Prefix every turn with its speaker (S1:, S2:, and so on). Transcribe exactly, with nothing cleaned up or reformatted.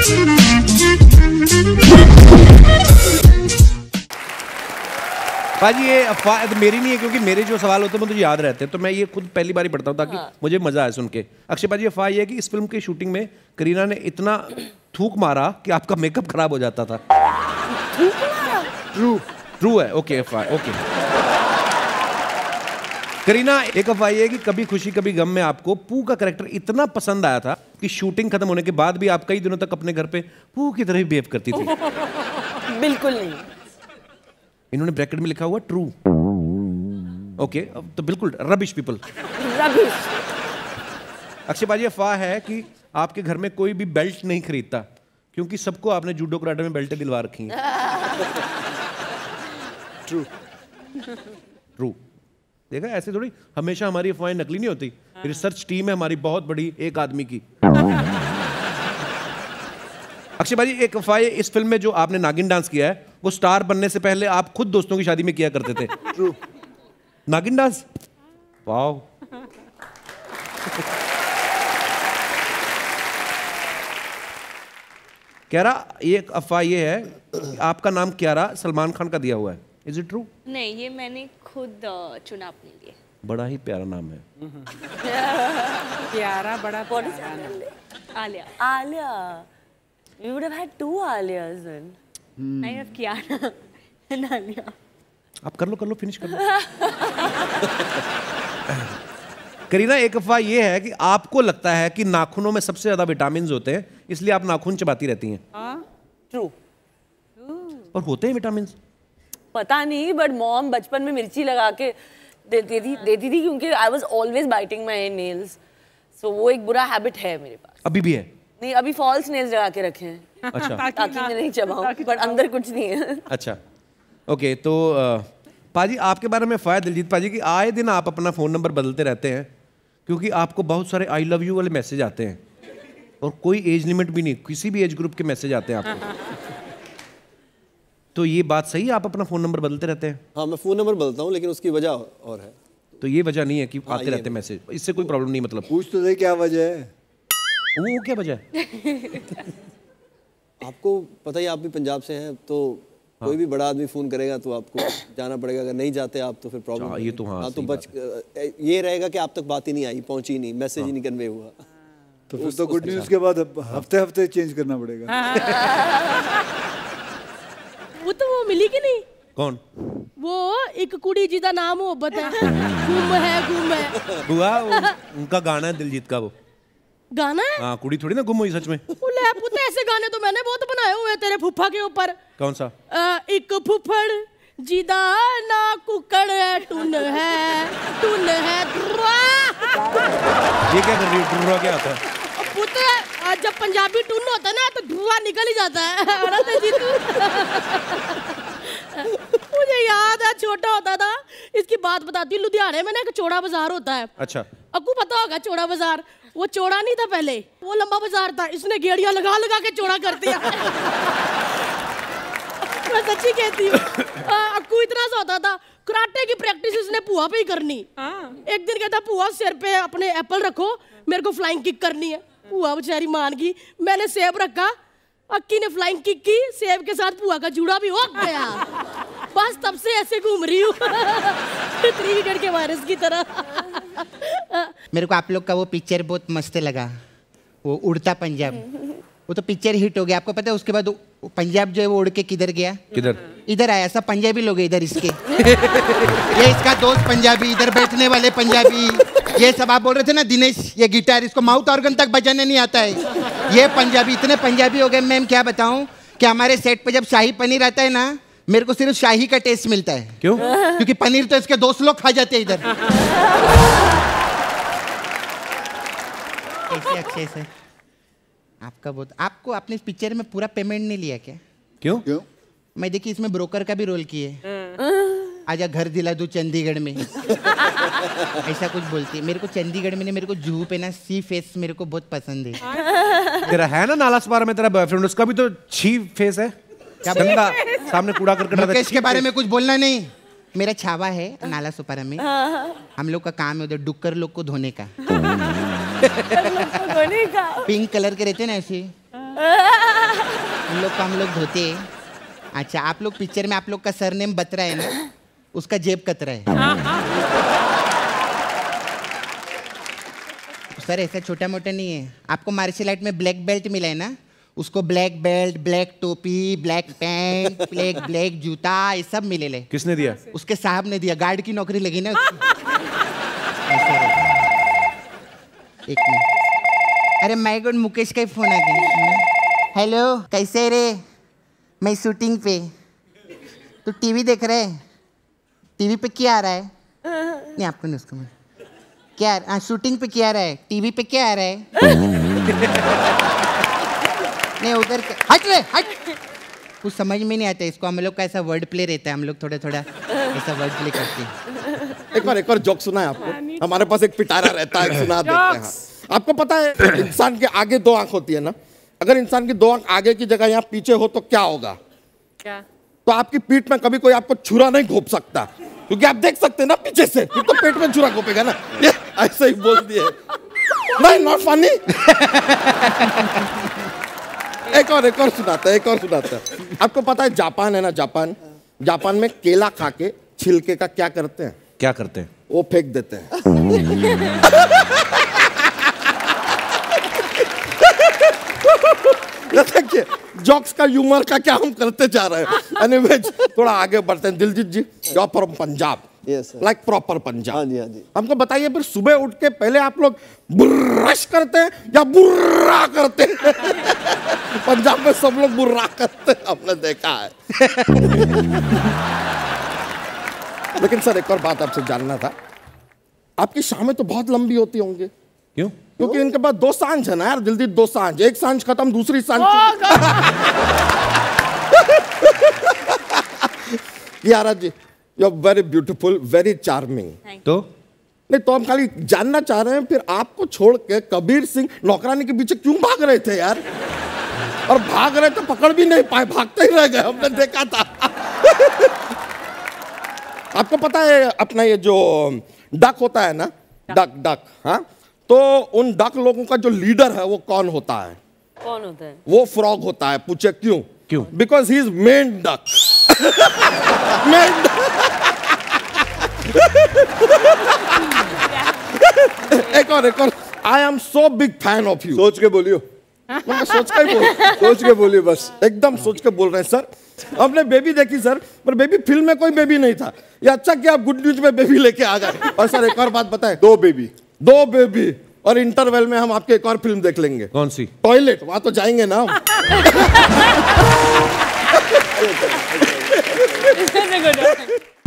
S1: पाजी ये अफवाह तो मेरी नहीं है, क्योंकि मेरे जो सवाल होते हैं मुझे याद रहते हैं, तो मैं ये खुद पहली बार ही पढ़ता हूँ ताकि हाँ। मुझे मजा आए सुन के। अक्षय पाजी अफवाह ये है कि इस फिल्म की शूटिंग में करीना ने इतना थूक मारा कि आपका मेकअप खराब हो जाता था। ट्रू ट्रू है। ओके अफवाह ओके। करीना एक अफवाह ये है कि कभी खुशी कभी गम में आपको पू का कैरेक्टर इतना पसंद आया था कि शूटिंग खत्म होने के बाद भी आप कई दिनों तक अपने घर पे पू की तरह ही बिहेव करती थी।
S2: बिल्कुल नहीं।
S1: इन्होंने ब्रैकेट में लिखा हुआ ट्रू। ओके तो बिल्कुल रबिश पीपल।
S2: रबिश।
S1: अक्षय पाजी अफवाह है कि आपके घर में कोई भी बेल्ट नहीं खरीदता क्योंकि सबको आपने जूडो कराटे में बेल्टें दिलवा रखी हैं।
S3: True
S1: true. देखा ऐसे थोड़ी हमेशा हमारी अफवाहें नकली नहीं होती। रिसर्च टीम है हमारी बहुत बड़ी एक आदमी की। अक्षय भाई एक अफवाह इस फिल्म में जो आपने नागिन डांस किया है वो स्टार बनने से पहले आप खुद दोस्तों की शादी में किया करते थे।
S3: ट्रू।
S1: नागिन डांस वाओ। क्यारा एक अफवाह ये है आपका नाम क्यारा सलमान खान का दिया हुआ है। Is it true?
S4: नहीं ये मैंने खुद चुना अपने लिए।
S1: बड़ा ही प्यारा नाम है।
S2: प्यारा बड़ा
S4: Alia.
S2: Alia. You would have had two Alias then.
S4: Hmm. I have Kiara and Alia.
S1: आप कर लो कर लो फिनिश कर लो। करीना एक अफवाह ये है कि आपको लगता है कि नाखूनों में सबसे ज्यादा विटामिन होते हैं इसलिए आप नाखून चबाती रहती हैं।
S2: ट्रू।
S1: और होते हैं विटामिन?
S2: पता नहीं बट मॉम बचपन में मिर्ची लगा के देती थी देती थी क्योंकि I was always biting my nails, so वो एक बुरा हैबिट है मेरे पास।
S1: अभी भी है?
S2: नहीं अभी फॉल्स नेल्स लगा के रखे हैं।
S1: अच्छा।
S2: ताकि मैं नहीं चबाऊं बट अंदर कुछ नहीं है।
S1: अच्छा ओके तो uh, पाजी आपके बारे में अफवाह दिलजीत पाजी कि आए दिन आप अपना फ़ोन नंबर बदलते रहते हैं क्योंकि आपको बहुत सारे आई लव यू वाले मैसेज आते हैं और कोई एज लिमिट भी नहीं, किसी भी एज ग्रुप के मैसेज आते हैं आपको। तो ये बात सही है आप अपना फ़ोन नंबर बदलते रहते हैं?
S3: हाँ मैं फ़ोन नंबर बदलता हूँ लेकिन उसकी वजह और है।
S1: तो ये वजह नहीं है कि आते रहते हैं मैसेज, इससे कोई प्रॉब्लम नहीं? मतलब
S3: पूछ तो सही क्या वजह है?
S1: वो क्या वजह है?
S3: आपको पता ही आप भी पंजाब से हैं तो हाँ। कोई भी बड़ा आदमी फ़ोन करेगा तो आपको जाना पड़ेगा, अगर नहीं जाते आप तो फिर प्रॉब्लम।
S1: ये तो हाँ,
S3: हाँ तो बच ये रहेगा कि आप तक बात ही नहीं आई, पहुंची नहीं, मैसेज ही नहीं कन्वे हुआ।
S5: तो फिर तो गुड न्यूज़ के बाद हफ्ते हफ्ते चेंज करना पड़ेगा।
S6: वो तो वो मिली कि नहीं?
S1: कौन?
S6: वो एक कुड़ी जिदा नाम मोहब्बत है, गुम है गुम है।
S1: बुआ उनका गाना है दिलजीत का। वो
S6: गाना है?
S1: हाँ कुड़ी थोड़ी ना गुम हुई सच में।
S6: ले पुत ऐसे गाने तो मैंने बहुत बनाए हुए तेरे फुफ्फा के ऊपर।
S1: कौन सा?
S6: आ, एक फुफड़ जिदा ना कुकड़ है टुन है टुन है।
S1: ये क्या कर रही है? ड्रुआ क्या होता है?
S6: पुत्र जब पंजाबी टून होता है ना तो धुआं निकल ही जाता है। मुझे याद है छोटा होता था, इसकी बात बताती हूँ, लुधियाने में ना एक चौड़ा बाजार होता है।
S1: अच्छा।
S6: आपको पता होगा चौड़ा बाजार? वो चौड़ा नहीं था पहले, वो लंबा बाजार था, इसने गेड़ियां लगा लगा के चौड़ा कर दिया। मैं सच्ची कहती हूँ। अक्कू इतना सा होता था, कराटे की प्रैक्टिस इसने पुआ पे ही करनी। एक दिन कहता पुआ सिर पे अपने एप्पल रखो मेरे को फ्लाइंग किक करनी है। पुआ बेचारी मान गई, मैंने सेब रखा, अक्की ने फ्लाइंग किक की, सेब के साथ पुआ का जूड़ा भी हो गया। बस तब से ऐसे घूम रही हूँ थ्री इडियट के वायरस की तरह।
S7: मेरे को आप लोग का वो पिक्चर बहुत मस्त लगा, वो उड़ता पंजाब। वो तो पिक्चर हिट हो गया, आपको पता है उसके बाद पंजाब जो है वो उड़ के किधर गया?
S1: किधर?
S7: इधर आया। सब पंजाबी लोग इधर इसके। ये इसका दोस्त पंजाबी, इधर बैठने वाले पंजाबी, ये सब आप बोल रहे थे ना दिनेश, ये गिटार इसको माउथ ऑर्गन तक बजाने नहीं आता है, ये पंजाबी। इतने पंजाबी हो गए मैम क्या बताऊं कि हमारे सेट पे जब शाही पनीर आता है ना मेरे को सिर्फ शाही का टेस्ट मिलता है।
S1: क्यों?
S7: क्योंकि पनीर तो इसके दोस्त लोग खा जाते हैं इधर। कैसे अक्षय सर आपका बहुत, आपको आपने इस पिक्चर में पूरा पेमेंट नहीं लिया क्या?
S1: क्यों?
S5: क्यों?
S7: मैं देखी इसमें ब्रोकर का भी रोल किए। आजा घर दिला दूं चंडीगढ़ में। ऐसा कुछ बोलती है। मेरे को चंडीगढ़ में नहीं, मेरे को जूहू पे ना सी फेस मेरे को बहुत पसंद है।
S1: तेरा है ना नालासपारा में तेरा बॉयफ्रेंड, उसका भी तो छी फेस है। क्या गंदा सामने कूड़ा करकट रखता है।
S7: मुकेश के बारे में कुछ बोलना नहीं। मेरा छावा है नाला सुपारा में, हम लोग का काम है उधर डुक्कर लोग को धोने का।
S2: धोने का
S7: पिंक कलर के रहते ना ऐसे उन लोग को हम लोग धोते हैं। अच्छा, आप लोग पिक्चर में आप लोग का सरनेम बतरा है ना, उसका जेब कतरा है। सर ऐसा छोटा मोटा नहीं है। आपको मार्शल आर्ट में ब्लैक बेल्ट मिला है ना, उसको ब्लैक बेल्ट, ब्लैक टोपी, ब्लैक पैंट, ब्लैक ब्लैक जूता, ये सब मिले ले।
S1: किसने दिया?
S7: उसके साहब ने दिया, गार्ड की नौकरी लगी ना। एक मिनट, अरे माय गॉड, मुकेश का ही फोन आ गया। हेलो, कैसे रे? मैं शूटिंग पे। तू टीवी देख रहे है? टीवी पे क्या आ रहा है? नहीं, आपको नहीं, उसको क्या आ, शूटिंग पे क्या आ रहा है? टीवी पे क्या आ रहा है? नहीं, उधर हट ले, हट। कुछ समझ में नहीं आता इसको। हम लोग का ऐसा वर्ड प्ले रहता है, हम लोग थोड़ा थोड़ा ऐसा वर्ड प्ले करते हैं।
S8: एक बार एक और जोक सुना है आपको? हमारे पास एक पिटारा रहता है, सुना देते हैं। आपको पता है इंसान के आगे दो आंख होती है ना? अगर इंसान की दो आंख आगे की जगह यहाँ पीछे हो तो क्या होगा?
S2: क्या?
S8: तो आपकी पीठ में कभी कोई आपको छुरा नहीं घोप सकता, क्योंकि आप देख सकते हैं ना पीछे से, फिर तो पेट में छुरा घोपेगा ना। ये ऐसे ही बोल दिए। नहीं, नॉट फनी। एक और एक और सुनाता है, एक और सुनाता है। आपको पता है जापान है ना, जापान जापान में केला खा के छिलके का क्या करते हैं?
S1: क्या करते हैं?
S8: वो फेंक देते हैं। देखिए जॉक्स का ह्यूमर का क्या हम करते जा रहे हैं। एनीवेज, थोड़ा आगे बढ़ते हैं। Diljit ji, you are from Punjab, like proper Punjab.
S3: हाँ जी, हाँ जी।
S8: हमको बताइए, फिर सुबह उठ के पहले आप लोग ब्रश करते हैं या बुर्रा करते हैं? पंजाब में सब लोग बुर्रा करते हैं, हमने देखा है। लेकिन सर एक और बात आपसे जानना था, आपकी शामें तो बहुत लंबी होती होंगी।
S1: क्यों?
S8: क्योंकि इनके पास दो सांझ है ना यार, जल्दी दो सांझ, एक सांझ खत्म, दूसरी सांझ। यारा जी, you are very beautiful, very charming.
S1: तो
S8: नहीं तो हम खाली जानना चाह रहे हैं, फिर आपको छोड़ के कबीर सिंह नौकरानी के पीछे क्यों भाग रहे थे यार? और भाग रहे तो पकड़ भी नहीं पाए, भागते ही रह गए, हमने देखा था। आपको पता है अपना ये जो डक होता है ना, डक डक, हाँ, तो उन डक लोगों का जो लीडर है वो कौन होता है?
S2: कौन होता है?
S8: वो फ्रॉग होता है। पूछे क्यों?
S1: क्यों?
S8: बिकॉज ही इज मेन डक। मेन एक और एक और, I am so big fan of you.
S5: सोच के बोलियो।
S8: मैं सोच के बोल
S5: सोच के बोलिए बस।
S8: एकदम सोच के बोल रहे हैं सर। हमने बेबी देखी सर, पर बेबी फिल्म में कोई बेबी नहीं था। ये अच्छा कि आप गुड न्यूज में बेबी लेके आ गए। और सर एक और बात बताएं,
S5: दो बेबी
S8: दो बेबी, और इंटरवल में हम आपके एक और फिल्म देख लेंगे।
S1: कौन सी?
S8: टॉयलेट, वहां तो जाएंगे ना हम।